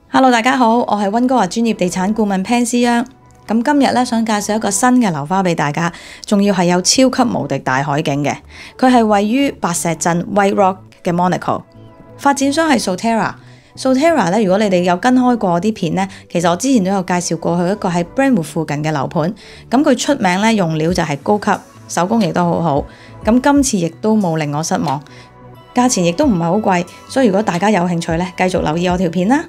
Hello， 大家好，我係溫哥華專業地產顧問 Pan 思央。咁今日咧想介紹一個新嘅樓花俾大家，仲要係有超級無敵大海景嘅。佢係位於白石鎮 White Rock 嘅 Monaco， 發展商係 Soterra 咧。如果你哋有跟開過啲片咧，其實我之前都有介紹過佢一個喺 Brentwood 附近嘅樓盤。咁佢出名咧用料就係高級，手工亦都好好。咁今次亦都冇令我失望，價錢亦都唔係好貴，所以如果大家有興趣咧，繼續留意我條片啦。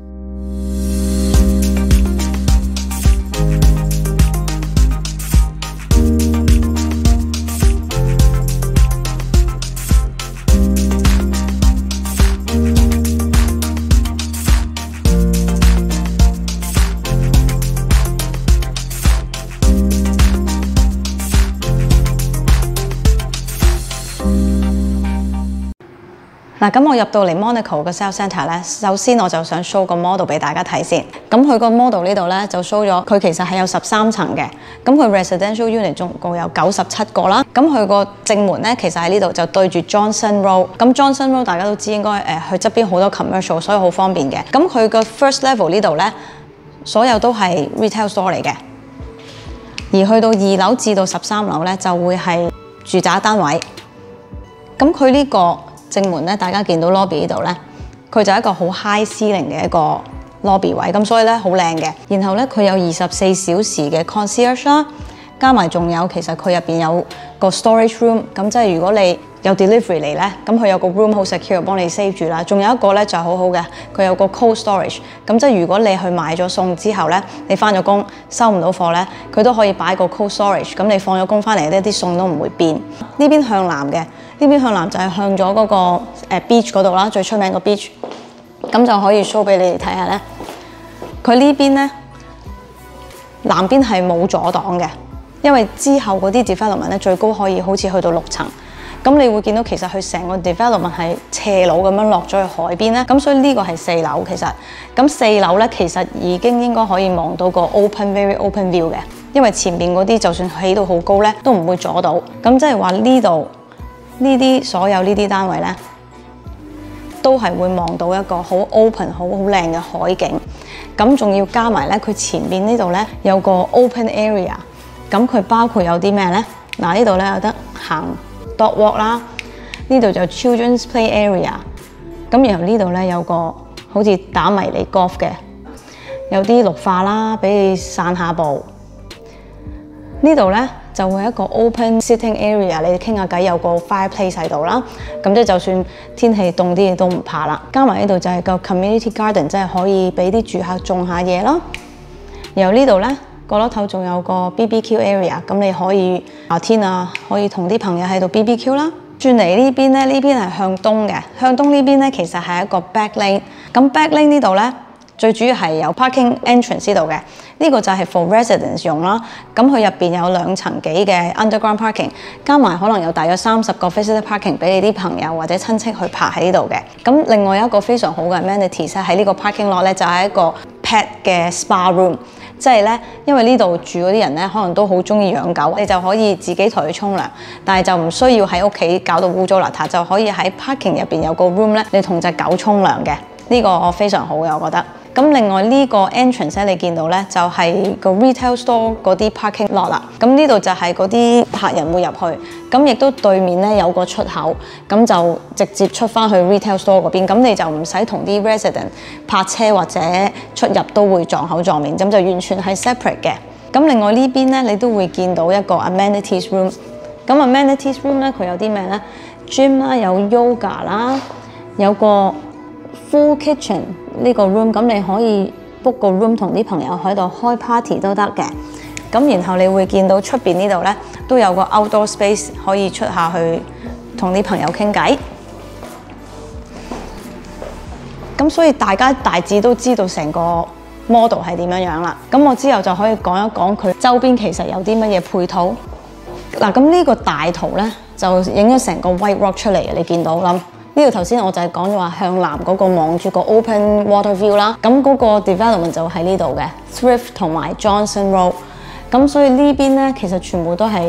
嗱，咁我入到嚟 Monaco 嘅 Sales Centre 咧，首先我就想 show 個 model 俾大家睇先。咁佢個 model 呢度咧就 show 咗，佢其實係有13層嘅。咁佢 residential unit 總共有97個啦。咁佢個正門咧其實喺呢度就對住 Johnson Road。咁 Johnson Road 大家都知應該佢側邊好多 commercial， 所以好方便嘅。咁佢個 first level 呢度咧，所有都係 retail store 嚟嘅。而去到2樓至到13樓咧，就會係住宅單位。咁佢呢個正門咧，大家見到 lobby 呢度咧，佢就係一個好 high ceiling 嘅一個 lobby 位，咁所以咧好靚嘅。然後咧佢有24小時嘅 concierge 啦，加埋仲有其實佢入邊有個 storage room， 咁即係如果你有 delivery 嚟咧，咁佢有個 room 好 secure 幫你 save 住啦。仲有一個咧就係好好嘅，佢有個 cold storage， 咁即係如果你去買咗餸之後咧，你翻咗工收唔到貨咧，佢都可以擺個 cold storage， 咁你放咗工翻嚟呢啲餸都唔會變。呢邊向南嘅。呢邊向南就係向咗嗰個beach 嗰度啦，最出名個 beach， 咁就可以 show 俾你哋睇下咧。佢呢邊咧，南邊係冇阻擋嘅，因為之後嗰啲 development 咧最高可以好似去到6層。咁你會見到其實佢成個 development 係斜路咁樣落咗去海邊咧，咁所以呢個係4樓其實。咁4樓咧其實已經應該可以望到個 very open view 嘅，因為前面嗰啲就算起到好高咧，都唔會阻到。咁即係話呢度。呢啲所有呢啲單位咧，都係會望到一個好 open、好靚嘅海景。咁仲要加埋咧，佢前面呢度咧有個 open area。咁佢包括有啲咩咧？嗱，呢度咧有得行 dog walk 啦，呢度就 children's play area。咁然後呢度咧有個好似打迷你 golf 嘅，有啲綠化啦，俾你散下步。呢度咧就會一個 open sitting area， 你傾下偈，有個 fireplace 喺度啦。咁即係就算天氣凍啲，都唔怕啦。加埋呢度就係個 community garden， 即係可以俾啲住客種下嘢啦。然後呢度咧角落頭仲有個 BBQ area， 咁你可以夏天啊，可以同啲朋友喺度 BBQ 啦。轉嚟呢邊咧，呢邊係向東嘅，向東呢邊咧其實係一個 back lane。咁 back lane 呢度咧，最主要係有 parking entrance 呢度嘅，呢個就係 for residents 用啦。咁佢入邊有2層幾嘅 underground parking， 加埋可能有大約30個 visitor parking 俾你啲朋友或者親戚去泊喺呢度嘅。咁另外一個非常好嘅 amenities 喺呢個 parking lot 咧，就係一個 pet 嘅 spa room， 即係咧，因為呢度住嗰啲人咧，可能都好中意養狗，你就可以自己同佢沖涼，但係就唔需要喺屋企搞到污糟邋遢，就可以喺 parking 入邊有個 room 咧，你同隻狗沖涼嘅。呢個非常好嘅，我覺得。咁另外呢個 entrance 咧，你見到咧就係個 retail store 嗰啲 parking lot 啦。咁呢度就係嗰啲客人會入去，咁亦都對面咧有個出口，咁就直接出翻去 retail store 嗰邊。咁你就唔使同啲 resident 泊車或者出入都會撞口撞面，咁就完全係 separate 嘅。咁另外呢邊咧，你都會見到一個 amenities room。咁 amenities room 咧，佢有啲咩咧 ？gym 啦，有 yoga 啦，有個full kitchen 呢個 room， 咁你可以 book 個 room 同啲朋友喺度開 party 都得嘅。咁然後你會見到出邊呢度咧都有個 outdoor space 可以出下去同啲朋友傾偈。咁所以大家大致都知道成個 model 係點樣樣啦。咁我之後就可以講一講佢周邊其實有啲乜嘢配套。嗱，咁呢個大圖咧就影咗成個 White Rock 出嚟嘅，你見到啦。呢度頭先我就係講咗話向南嗰個望住個 open water view 啦，咁嗰個 development 就喺呢度嘅 Thrift 同埋 Johnson Road， 咁所以呢邊咧其實全部都係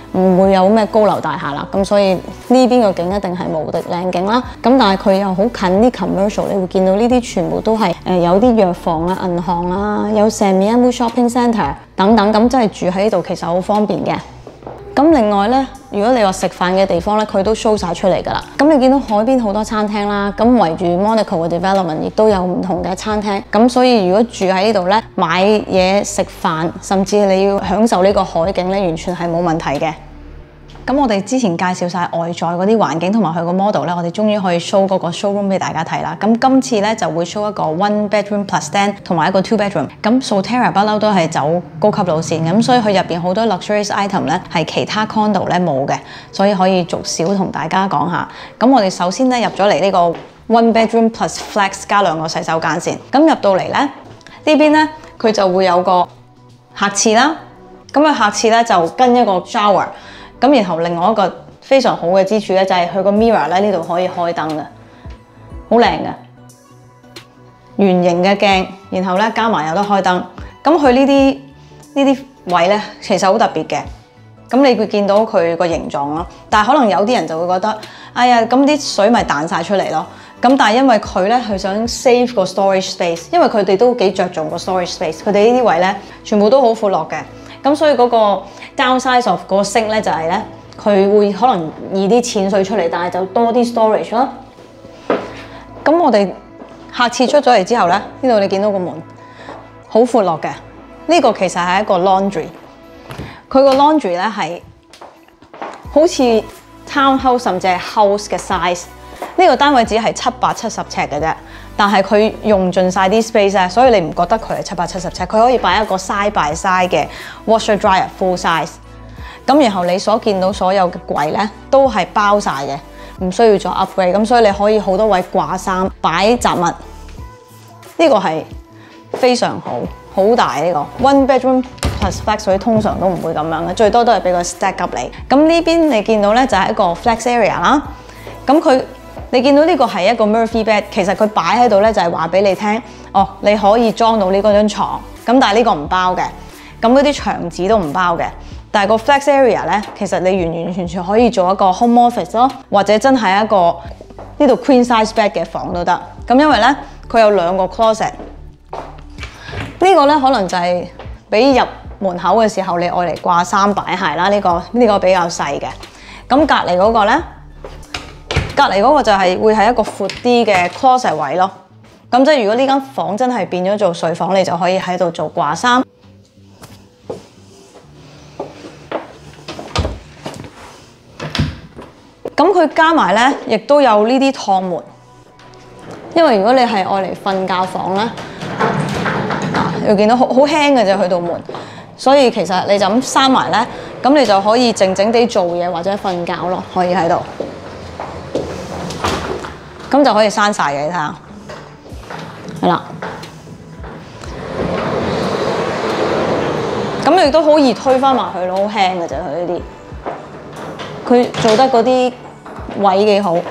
唔會有咩高樓大廈啦。咁所以呢邊個景一定係無敵靚景啦。咁但係佢又好近啲 commercial， 你會見到呢啲全部都係有啲藥房啊、銀行啊，有 Semiahmoo Shopping Centre 等等，咁即係住喺呢度其實好方便嘅。咁另外咧，如果你話食飯嘅地方咧，佢都 show 晒出嚟㗎啦。咁你見到海邊好多餐廳啦，咁圍住 Monaco 嘅 development 亦都有唔同嘅餐廳。咁所以如果住喺呢度咧，買嘢食飯，甚至你要享受呢個海景咧，完全係冇問題嘅。咁我哋之前介紹晒外在嗰啲環境同埋佢個 model 咧，我哋終於可以 show 嗰個 showroom 俾大家睇啦。咁今次咧就會 show 一個 one bedroom plus den 同埋一個 two bedroom。咁 Soterra 不嬲都係走高級路線，咁所以佢入邊好多 luxurious item 咧係其他 condo 咧冇嘅，所以可以逐少同大家講下。咁我哋首先咧入咗嚟呢個 one bedroom plus flex 加2個洗手間先。咁入到嚟咧呢邊咧佢就會有個客廁啦。咁個客廁咧就跟一個 shower。咁然後另外一個非常好嘅之處咧，就係佢個 mirror 咧呢度可以開燈嘅，好靚嘅圓形嘅鏡，然後咧加埋有得開燈。咁佢呢啲位咧其實好特別嘅，咁你會見到佢個形狀咯。但係可能有啲人就會覺得，哎呀咁啲水咪彈晒出嚟咯。咁但係因為佢咧佢想 save 個 storage space， 因為佢哋都幾着重個 storage space， 佢哋呢啲位咧全部都好闊落嘅。咁所以嗰個 downside of 嗰個 sink 咧就係咧，佢會可能易啲濺水出嚟，但係就多啲 storage 咯。咁我哋客廁出咗嚟之後咧，呢度你見到個門好闊落嘅，呢個其實係一個 laundry。佢個 laundry 咧係好似 townhouse 甚至係 house 嘅 size。呢個單位只係770尺嘅啫，但係佢用盡晒啲 space 啊，所以你唔覺得佢係770尺，佢可以擺一個 side by side 嘅 washer dryer full size。咁然後你所見到所有嘅櫃咧都係包晒嘅，唔需要再 upgrade。咁所以你可以好多位掛衫、擺雜物，呢個係非常好大呢個 one bedroom plus flex， 所以通常都唔會咁樣嘅，最多都係俾個 stack up 你。咁呢邊你見到咧就係一個 flex area 啦，咁你見到呢個係一個 Murphy bed， 其實佢擺喺度咧就係話俾你聽，哦，你可以裝到呢嗰張床，咁但係呢個唔包嘅，咁嗰啲牆紙都唔包嘅。但係個 flex area 咧，其實你完完全全可以做一個 home office 咯，或者真係一個呢度 queen size bed 嘅房都得。咁因為咧佢有2個 closet， 呢個咧可能就係俾入門口嘅時候你愛嚟掛衫擺鞋啦。呢個比較細嘅。咁隔離嗰個咧。隔離嗰個就係會係一個闊啲嘅 closet 位咯，咁即係如果呢間房真係變咗做睡房，你就可以喺度做掛衫。咁佢加埋咧，亦都有呢啲趟門，因為如果你係愛嚟瞓覺房咧，你會見到好輕嘅啫，佢道門，所以其實你就咁閂埋咧，咁你就可以靜靜地做嘢或者瞓覺咯，可以喺度。咁就可以閂晒嘅，你睇下，係啦。咁亦都好易推返埋去咯，好輕嘅啫，佢呢啲。佢做得嗰啲位幾好。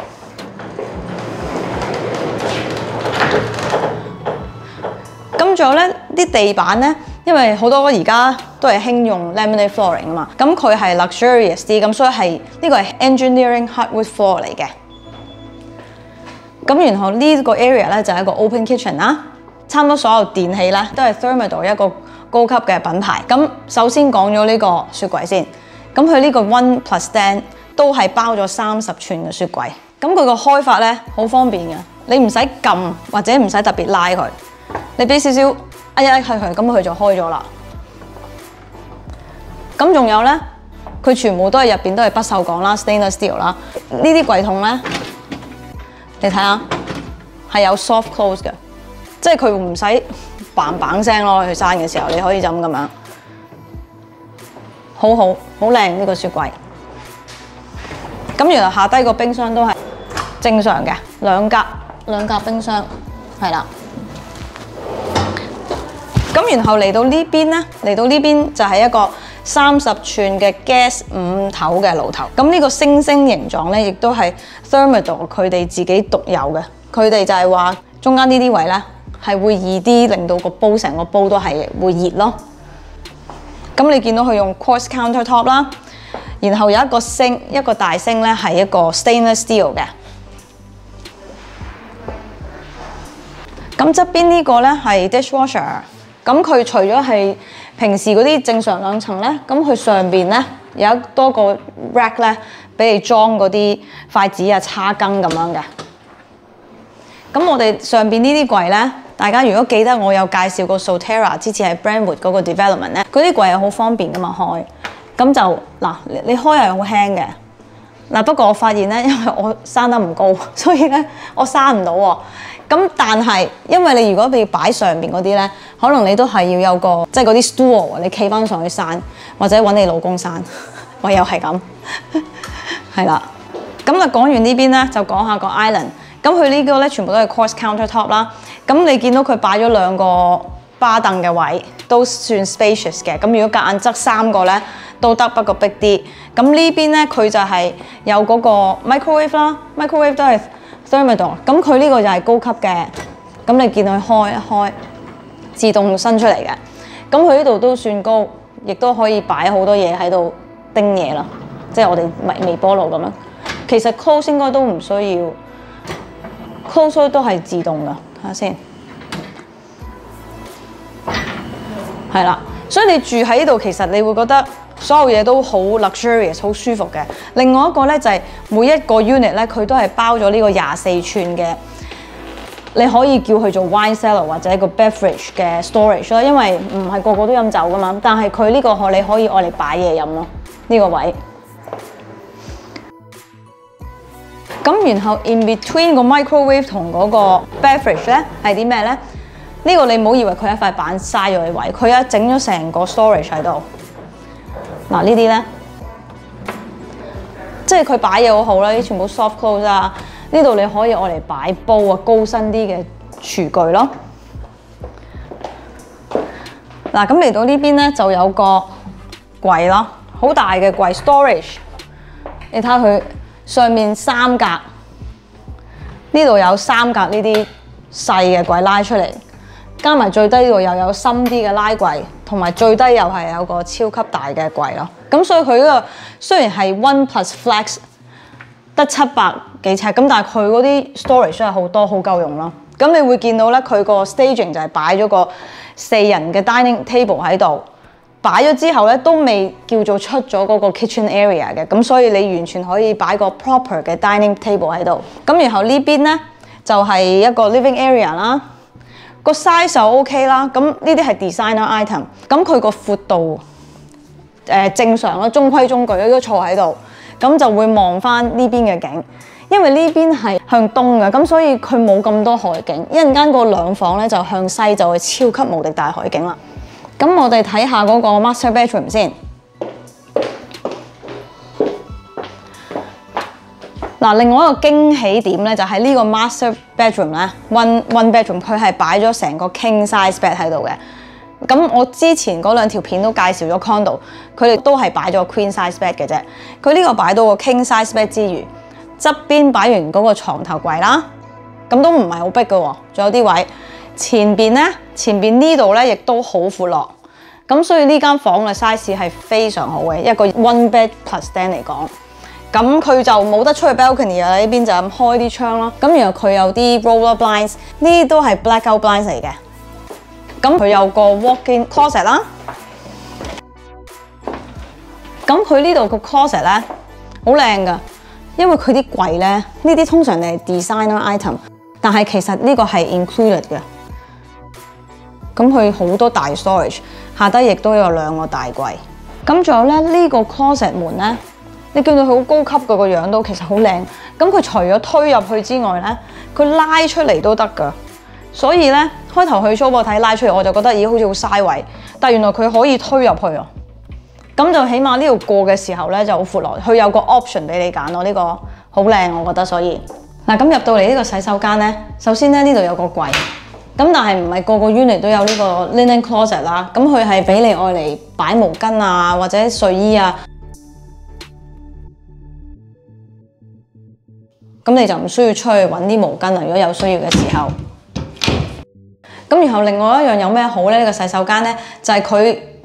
咁仲有咧啲地板咧，因為好多而家都係興用 laminate flooring 啊嘛，咁佢係 luxurious 啲，咁所以係呢個係 engineering hardwood floor 嚟嘅。咁然後呢個 area 咧就係一個 open kitchen 啦，差唔多所有電器咧都係 Thermador 一個高級嘅品牌。咁首先講咗呢個雪櫃先，咁佢呢個 One Plus Den 都係包咗30寸嘅雪櫃。咁佢個開法咧好方便嘅，你唔使撳或者唔使特別拉佢，你俾少少一佢，咁佢就開咗啦。咁仲有咧，佢全部都係入邊都係不鏽鋼啦 ，stainless steel 啦。呢啲櫃桶咧。你睇下，係有 soft close 嘅，即係佢唔使嘭嘭聲咯。去閂嘅時候，你可以就咁樣，好靚呢個雪櫃。咁原來下低個冰箱都係正常嘅，兩格冰箱，係啦。咁然後嚟到呢邊咧，嚟到呢邊就係一個30寸嘅 gas 5頭嘅爐頭。咁呢個星星形狀咧，亦都係 Thermador 佢哋自己獨有嘅。佢哋就係話中間呢啲位咧係會易啲，令到個煲成個煲都係會熱咯。咁你見到佢用 quartz countertop 啦， 然後有一個星，一個大星咧係一個 stainless steel 嘅。咁側邊呢個咧係 dishwasher， 咁佢除咗係平時嗰啲正常2層咧，咁佢上邊咧有多個 rack 咧，俾你裝嗰啲筷子啊、叉羹咁樣嘅。咁我哋上邊呢啲櫃咧，大家如果記得我有介紹過 Soterra 之前喺 Brentwood 嗰個 development 咧，嗰啲櫃係好方便噶嘛開，咁就嗱你開係好輕嘅。嗱不過我發現咧，因為我生得唔高，所以咧我閂唔到喎。咁但係因為你如果你要擺上邊嗰啲咧，可能你都係要有個即係嗰啲 stool， 你企翻上去閂，或者揾你老公閂，唯有係咁，係啦。咁啊講完呢邊咧，就講下個 island。咁佢呢個咧全部都係 quartz countertop 啦。咁你見到佢擺咗2個巴凳嘅位，都算 spacious 嘅。咁如果夾硬側3個咧都得，不過逼啲。咁呢邊咧佢就係有嗰個 microwave 啦 ，microwave 都係 Thermador。咁佢呢個就係高級嘅。咁你見佢開一開，自動伸出嚟嘅。咁佢呢度都算高，亦都可以擺好多嘢喺度叮嘢啦。即係我哋微波爐咁樣。其實 close 應該都唔需要。close 都係自動㗎，睇下先，係啦。所以你住喺呢度，其實你會覺得所有嘢都好 luxurious， 好舒服嘅。另外一個咧就係每一個 unit 咧，佢都係包咗呢個24寸嘅，你可以叫佢做 wine cellar 或者一個 beverage 嘅 storage 啦。因為唔係個個都飲酒㗎嘛，但係佢呢個你可以愛嚟擺嘢飲咯，呢個位。咁然後 in between 個 microwave 同嗰個 beverage 咧係啲咩咧？呢個你唔好以為佢一塊板嘥咗嘅位，佢整咗成個 storage 喺度。嗱呢啲咧，即係佢擺嘢好好啦，啲全部 soft close 啊。呢度你可以愛嚟擺煲啊，高身啲嘅廚具咯。嗱咁嚟到呢邊咧就有個櫃咯，好大嘅櫃 storage。你睇下佢。上面3格，呢度有3格呢啲細嘅櫃拉出嚟，加埋最低呢度又有深啲嘅拉櫃，同埋最低又係有個超級大嘅櫃咯。咁所以佢呢個雖然係 One Plus Flex 得700幾尺，咁但係佢嗰啲 storage 係好多，好夠用咯。咁你會見到咧，佢個 staging 就係擺咗個4人嘅 dining table 喺度。擺咗之後咧，都未叫做出咗嗰個 kitchen area 嘅，咁所以你完全可以擺個 proper 嘅 dining table 喺度。咁然後呢邊咧就係一個 living area 啦，個 size 就 OK 啦。咁呢啲係 designer item， 咁佢個闊度正常啦，中規中矩都坐喺度，咁就會望翻呢邊嘅景。因為呢邊係向東嘅，咁所以佢冇咁多海景。一陣間個2房咧就向西，就會超級無敵大海景啦。咁我哋睇下嗰個 master bedroom 先。嗱，另外一個驚喜點咧，就係呢個 master bedroom 咧 ，one bedroom 佢係擺咗成個 king size bed 喺度嘅。咁我之前嗰2條片都介紹咗 condo， 佢哋都係擺咗 queen size bed 嘅啫。佢呢個擺到個 king size bed 之餘，側邊擺完嗰個床頭櫃啦，咁都唔係好逼嘅喎，仲有啲位。前邊呢度咧，亦都好闊落，咁所以呢間房嘅 size 係非常好嘅，一個 one bed plus den 嚟講。咁佢就冇得出去 balcony 啊，呢邊就咁開啲窗咯。咁然後佢有啲 roller blinds， 呢啲都係 blackout blinds 嚟嘅。咁佢有個 walk-in closet 啦。咁佢呢度個 closet 咧好靚㗎，因為佢啲櫃咧，呢啲通常係 designer item， 但係其實呢個係 included 嘅。咁佢好多大 storage， 下低亦都有2個大櫃。咁仲有咧呢個 closet 門咧，你見到佢好高級嘅個樣都其實好靚。咁佢除咗推入去之外咧，佢拉出嚟都得㗎。所以咧開頭去 show 我睇拉出嚟，我就覺得咦好似好嘥位，但原來佢可以推入去啊。咁就起碼呢度過嘅時候咧就好闊落，佢有個 option 俾你揀咯。呢個好靚，我覺得。所以嗱咁入到嚟呢個洗手間咧，首先咧呢度有個櫃。咁但係唔係個個 unit 都有呢個 linen closet 啦，咁佢係俾你愛嚟擺毛巾啊或者睡衣啊，咁你就唔需要出去揾啲毛巾啦。如果有需要嘅時候，咁然後另外一樣有咩好咧？呢個洗手間咧就係佢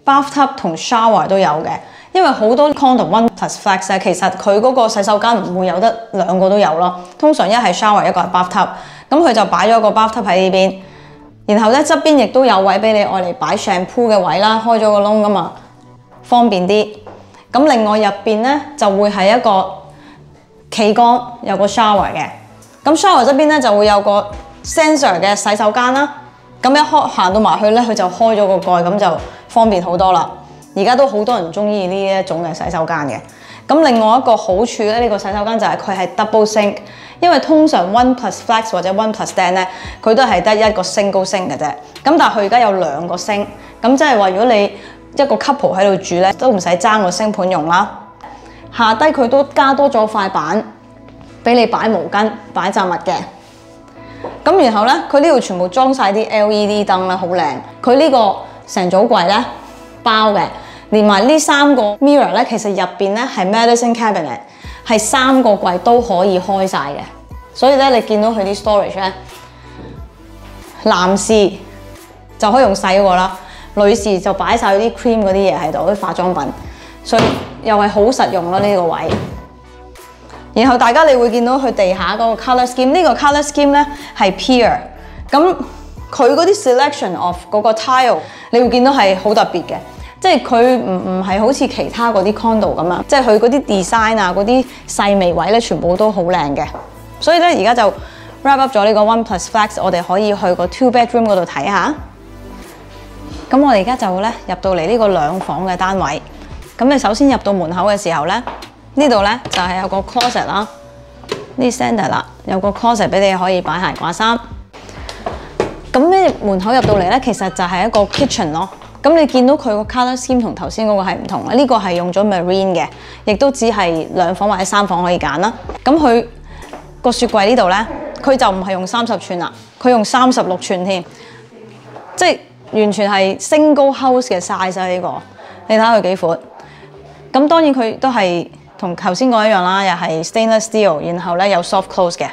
bathtub 同 shower 都有嘅。因為好多 condo one plus flex 咧，其實佢嗰個洗手間唔會有得兩個都有咯。通常一係 shower， 一個係 bathtub， 咁佢就擺咗個 bathtub 喺呢邊，然後咧側邊亦都有位俾你愛嚟擺 shampoo 嘅位啦，開咗個窿㗎嘛，方便啲。咁另外入邊咧就會係一個企缸，有個 shower 嘅。咁 shower 側邊咧就會有個 sensor 嘅洗手間啦。咁一行到埋去咧，佢就開咗個蓋，咁就方便好多啦。而家都好多人中意呢一種嘅洗手間嘅。咁另外一個好處咧，呢個洗手間就係佢係 double sink， 因為通常 one plus flex 或者 one plus stand 咧，佢都係得一個 single sink 嘅啫。咁但係佢而家有兩個 sink， 咁即係話如果你一個 couple 喺度住咧，都唔使爭個星盤用啦。下低佢都加多咗塊板俾你擺毛巾、擺雜物嘅。咁然後咧，佢呢度全部裝晒啲 LED 燈啦，好靚。佢呢個成組櫃咧包嘅。連埋呢3個 mirror 咧，其實入邊咧係 medicine cabinet， 係3個櫃都可以開晒嘅。所以咧，你見到佢啲 storage 咧，男士就可以用細嗰個啦，女士就擺晒啲 cream 嗰啲嘢喺度，啲化妝品，所以又係好實用咯呢個位。然後大家你會見到佢地下嗰個 colour scheme， 呢個 colour scheme 咧係 Pier， 咁佢嗰啲 selection of 嗰個 tile， 你會見到係好特別嘅。即係佢唔係好似其他嗰啲 condo 咁樣，即係佢嗰啲 design 啊，嗰啲細微位咧，全部都好靚嘅。所以咧，而家就 wrap up 咗呢個 One Plus Flex， 我哋可以去個 two bedroom 嗰度睇下。咁我哋而家就咧入到嚟呢個2房嘅單位。咁你首先入到門口嘅時候咧，呢度咧就係有個 closet 啦，呢 standard 啦，有個 closet 俾你可以擺鞋掛衫。咁咧門口入到嚟咧，其實就係一個 kitchen 咯。咁你見到佢個 colour scheme 同頭先嗰個係唔同嘅，呢個係用咗 marine 嘅，亦都只係2房或者3房可以揀啦。咁佢個雪櫃呢度咧，佢就唔係用30寸啦，佢用36寸添，即係完全係 single house 嘅 size 啊！呢個你睇下佢幾闊。咁當然佢都係同頭先嗰一樣啦，又係 stainless steel， 然後咧有 soft close 嘅。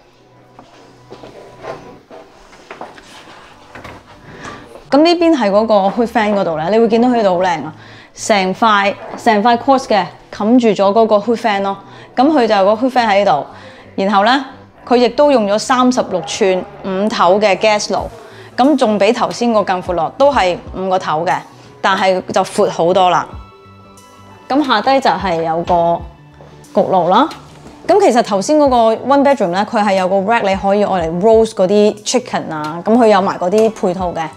咁呢邊係嗰個 hood fan 嗰度咧，你會見到佢度好靚啊！成塊 quartz 嘅冚住咗嗰個 hood fan 咯。咁佢就有個 hood fan 喺呢度，然後咧佢亦都用咗36寸5頭嘅 gas 爐，咁仲比頭先個更闊落，都係5個頭嘅，但係就闊好多啦。咁下低就係有個焗爐啦。咁其實頭先嗰個 one bedroom 咧，佢係有個 rack 你可以愛嚟 roast 嗰啲 chicken 啊，咁佢有埋嗰啲配套嘅。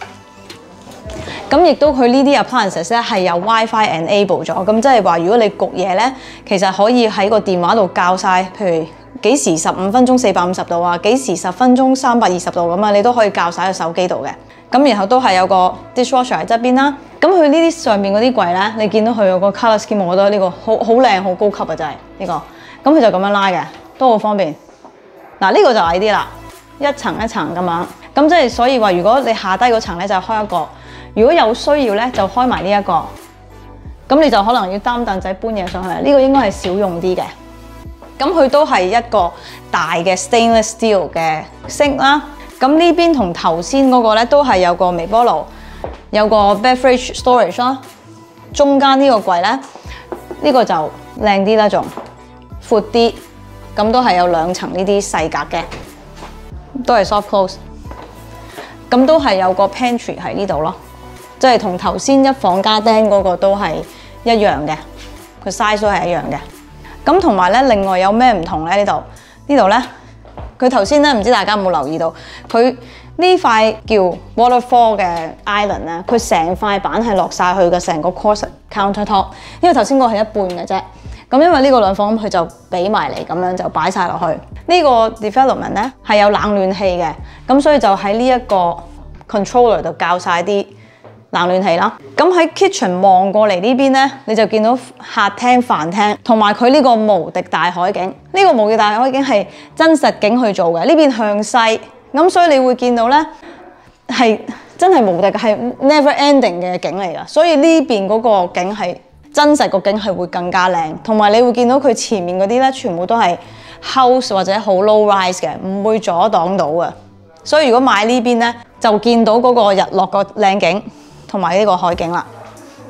咁亦都佢呢啲 appliances 咧係有 WiFi enable 咗，咁即係話如果你焗嘢咧，其實可以喺個電話度校晒，譬如幾時15分鐘450度啊，幾時10分鐘320度咁啊，你都可以校晒喺手機度嘅。咁然後都係有個 dishwasher 喺側邊啦。咁佢呢啲上面嗰啲櫃咧，你見到佢有個 colour scheme， 我覺得呢個好靚好高級啊，真係呢個。咁佢就咁樣拉嘅，都好方便。嗱呢個就矮啲啦，一層一層咁樣。咁即係所以話，如果你下低嗰層咧就開一個。如果有需要咧，就開埋呢一個，咁你就可能要擔凳仔搬嘢上去。呢個應該係少用啲嘅。咁佢都係一個大嘅 stainless steel 嘅 sink 啦。咁呢邊同頭先嗰個咧都係有個微波爐，有個 beverage storage 啦。中間呢個櫃咧，呢個就靚啲啦，仲闊啲。咁都係有2層呢啲細格嘅，都係 soft close。咁都係有個 pantry 喺呢度咯。即係同頭先1房加釘嗰個都係一樣嘅，佢 size 都係一樣嘅。咁同埋咧，另外有咩唔同咧？呢度咧，佢頭先咧唔知大家有冇留意到，佢呢塊叫 waterfall 嘅 island 咧，佢成塊板係落晒去嘅，成個 quartz countertop。因為頭先嗰個係一半嘅啫。咁因為呢個2房佢就俾埋嚟，咁樣就擺晒落去。呢個 development 咧係有冷暖氣嘅，咁所以就喺呢一個 controller 度校晒啲冷暖氣啦。咁喺 kitchen 望過嚟呢邊咧，你就見到客廳、飯廳，同埋佢呢個無敵大海景。呢個無敵大海景係真實景去做嘅。呢邊向西，咁所以你會見到咧係真係無敵，係 never ending 嘅景嚟㗎。所以呢邊嗰個景係真實個景係會更加靚，同埋你會見到佢前面嗰啲咧，全部都係 house 或者好 low rise 嘅，唔會阻擋到嘅。所以如果買呢邊咧，就見到嗰個日落個靚景同埋呢個海景啦。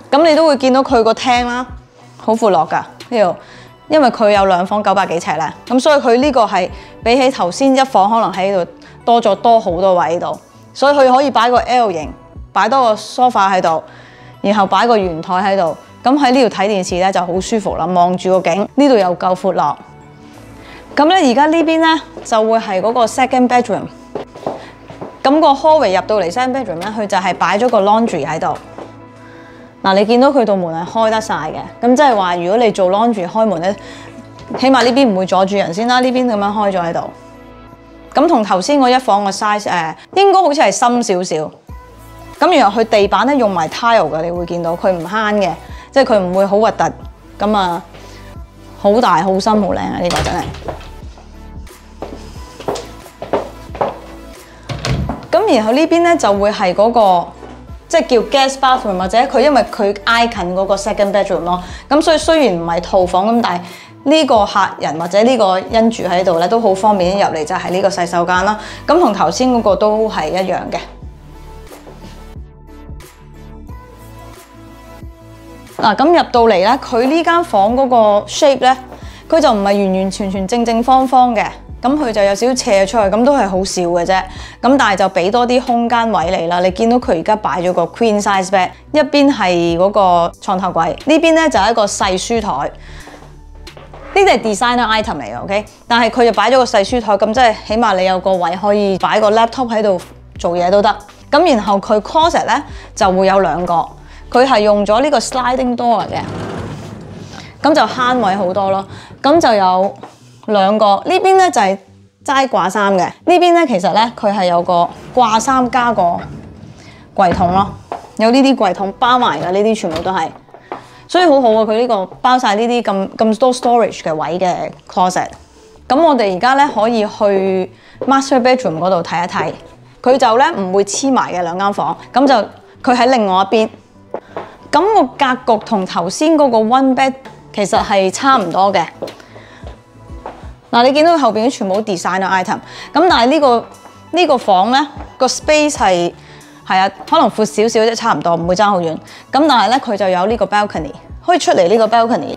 咁你都會見到佢個廳啦，好闊落㗎呢度，因為佢有2房900幾尺咧，咁所以佢呢個係比起頭先1房可能喺度多好多位喺度，所以佢可以擺個 L 型，擺多個 sofa 喺度，然後擺個圓台喺度，咁喺呢度睇電視咧就好舒服啦，望住個景，呢度又夠闊落。咁咧而家呢邊咧就會係嗰個 second bedroom， 咁個 hallway 入到嚟 second bedroom 咧，佢就係擺咗個 laundry 喺度。嗱，你見到佢道門係開得晒嘅，咁即係話如果你做 laundry 開門咧，起碼呢邊唔會阻住人先啦，呢邊咁樣開咗喺度。咁同頭先嗰1房個 size 應該好似係深少少。咁然後佢地板咧用埋 tile 嘅，你會見到佢唔慳嘅，即係佢唔會好核突。咁啊，好大、好深、好靚啊！呢個真係。咁然後呢邊咧就會係嗰個。即係叫 guest bathroom 或者佢因為佢挨近嗰個 second bedroom 咯，咁所以雖然唔係套房咁，但係呢個客人或者呢個恩住喺度咧都好方便入嚟，就係呢個洗手間啦。咁同頭先嗰個都係一樣嘅。嗱，咁入到嚟咧，佢呢間房嗰個 shape 咧，佢就唔係完完全全正方方嘅。咁佢就有少少斜出去，咁都係好少嘅啫。咁但係就俾多啲空間位你啦。你見到佢而家擺咗個 queen size bed， 一邊係嗰個床頭櫃，呢邊咧就係一個細書台。呢啲係 designer item 嚟嘅 ，OK？ 但係佢就擺咗個細書台，咁即係起碼你有個位可以擺個 laptop 喺度做嘢都得。咁然後佢 closet 咧就會有2個，佢係用咗呢個 sliding door 嘅，咁就慳位好多咯。咁就有2個，呢邊咧就係齋掛衫嘅，呢邊咧其實咧佢係有個掛衫加個櫃桶咯，有呢啲櫃桶包埋嘅，呢啲全部都係，所以好好啊！佢呢個包晒呢啲咁多 storage 嘅位嘅 closet。咁我哋而家咧可以去 master bedroom 嗰度睇一睇，佢就咧唔會黐埋嘅2間房，咁就佢喺另外一邊。咁個格局同頭先嗰個 one bed 其實係差唔多嘅。嗱，你見到佢後邊全部 designer item， 咁但係呢個房咧個 space 係啊，可能闊少少啫，差唔多，唔會爭好遠。咁但係咧佢就有呢個 balcony， 可以出嚟呢個 balcony。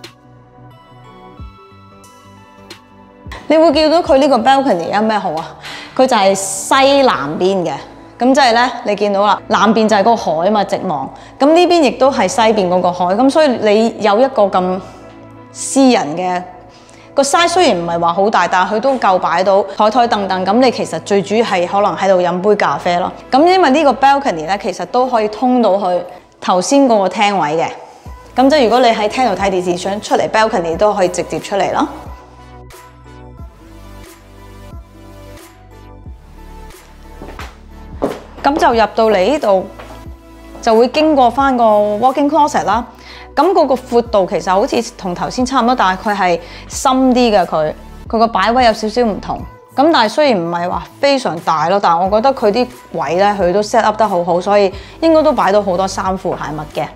你會見到佢呢個 balcony 有咩好啊？佢就係西南邊嘅，咁即係咧你見到啦，南邊就係個海嘛，直望。咁呢邊亦都係西邊嗰個海，咁所以你有一個咁私人嘅。個 size 雖然唔係話好大，但係佢都夠擺到台凳凳。咁你其實最主要係可能喺度飲杯咖啡咯。咁因為呢個 balcony 咧，其實都可以通到去頭先嗰個廳位嘅。咁即係如果你喺廳度睇電視，想出嚟 balcony 都可以直接出嚟咯。咁就入到嚟呢度，就會經過翻個 walk-in closet 啦。咁嗰個闊度其實好似同頭先差唔多，但係佢係深啲嘅，佢個擺位有少少唔同。咁但係雖然唔係話非常大咯，但係我覺得佢啲位咧佢都 set up 得好好，所以應該都擺到好多衫褲鞋襪嘅。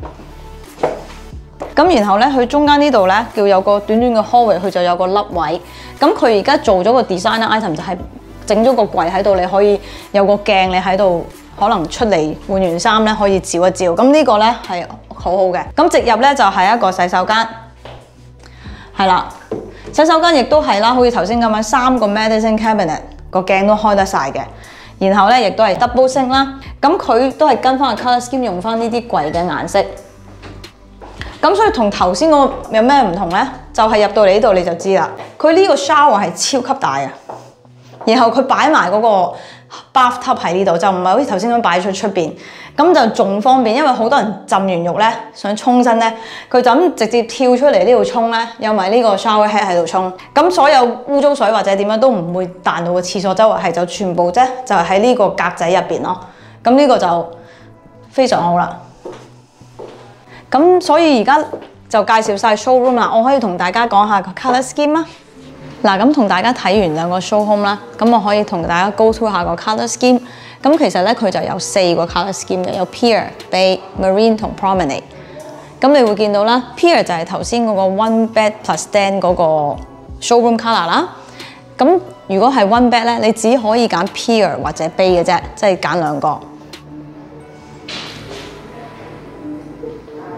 咁然後咧，佢中間呢度咧叫有個短短嘅 hallway， 佢就有個凹位。咁佢而家做咗個 designer item 就係整咗個櫃喺度，你可以有個鏡，你喺度可能出嚟換完衫咧可以照一照。咁呢個咧係好好嘅。咁直入咧就係一個洗手間，係啦。洗手間亦都係啦，好似頭先咁樣3個 medicine cabinet 個鏡都開得晒嘅。然後咧亦都係 double sink 啦。咁佢都係跟翻個 colour scheme 用翻呢啲櫃嘅顏色。咁所以同頭先嗰個有咩唔同咧？就係入到嚟呢度你就知啦。佢呢個 shower 係超級大嘅，然後佢擺埋嗰個 bathtub 喺呢度，就唔係好似頭先咁擺出出邊，咁就仲方便。因為好多人浸完浴咧，想沖身咧，佢就咁直接跳出嚟呢度沖咧，有埋呢個 shower head 喺度沖，咁所有污糟水或者點樣都唔會彈到個廁所周圍，係就全部啫，就喺呢個格仔入邊咯。咁呢個就非常好啦。咁所以而家就介紹晒 showroom 啦，我可以同大家講下個 colour scheme 啊。嗱，咁同大家睇完兩個 showroom 啦，咁我可以同大家 go through 下個 colour scheme。咁其實咧佢就有4個 colour scheme 嘅，有 Pier、Bay、Marine 同 Promenade。咁你會見到啦 ，Pier 就係頭先嗰個 one bed plus den 嗰個 showroom colour 啦。咁如果係 one bed 咧，你只可以揀 Pier 或者 Bay 嘅啫，即係揀2個。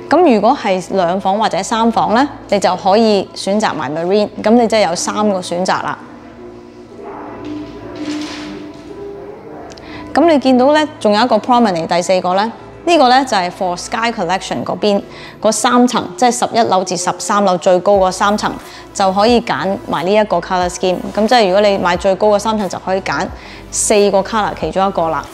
咁如果係2房或者3房咧，你就可以選擇埋 Marine， 咁你即係有3個選擇啦。咁你見到咧，仲有一個 Promenade 第4個咧，呢個咧就係 For Sky Collection 嗰邊嗰3層，即係11樓至13樓最高嗰3層就可以揀埋呢一個 colour scheme。咁即係如果你買最高嘅3層就可以揀4個 colour 其中一個啦。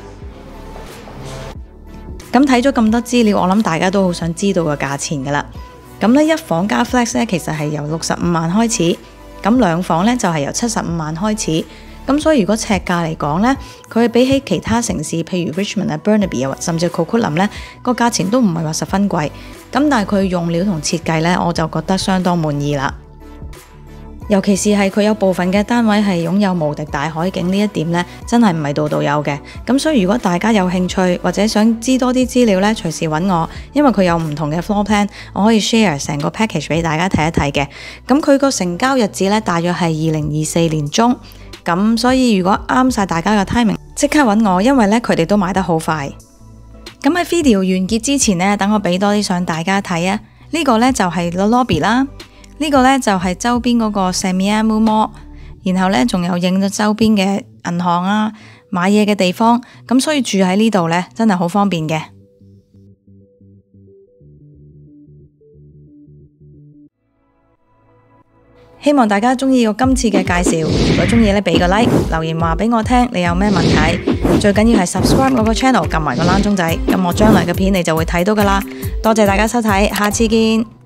咁睇咗咁多資料，我諗大家都好想知道個價錢㗎啦。咁咧1房加 Flex 咧，其實係由65萬開始，咁2房咧就係由75萬開始。咁所以如果尺價嚟講咧，佢比起其他城市，譬如 Richmond 啊、Burnaby 啊，甚至 Coquitlam 咧，個價錢都唔係話十分貴。咁但係佢用料同設計咧，我就覺得相當滿意啦。尤其是係佢有部分嘅單位係擁有無敵大海景呢一點咧，真係唔係度度有嘅。咁所以如果大家有興趣或者想知多啲資料咧，隨時揾我，因為佢有唔同嘅 floor plan， 我可以 share 成個 package 俾大家睇一睇嘅。咁佢個成交日子咧，大約係2024年中。咁所以如果啱晒大家嘅 timing， 即刻揾我，因為咧佢哋都賣得好快。咁喺 video 完結之前呢，等我俾多啲相大家睇啊。呢個咧就係個 lobby 啦。呢個咧就係周邊嗰個 Semiahmoo Mall， 然後咧仲有影咗周邊嘅銀行啊、買嘢嘅地方，咁所以住喺呢度咧真係好方便嘅。希望大家中意我今次嘅介紹，如果中意咧俾個 like， 留言話俾我聽你有咩問題，最緊要係 subscribe 我個 channel， 撳埋個鈴鐘仔，咁我將來嘅片你就會睇到噶啦。多謝大家收睇，下次見。